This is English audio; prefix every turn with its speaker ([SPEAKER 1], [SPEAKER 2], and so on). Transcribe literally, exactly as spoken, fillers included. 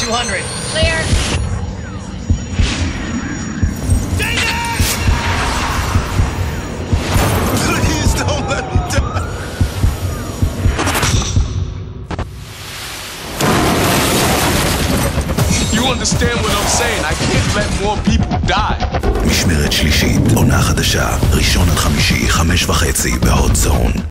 [SPEAKER 1] two hundred.
[SPEAKER 2] Clear.
[SPEAKER 3] Please don't let me die.
[SPEAKER 4] You understand what I'm saying? I can't let more people die.
[SPEAKER 5] משמרת שלישית, עונה חדשה, ראשון עד חמישי, חמש וחצי, בהוט זון.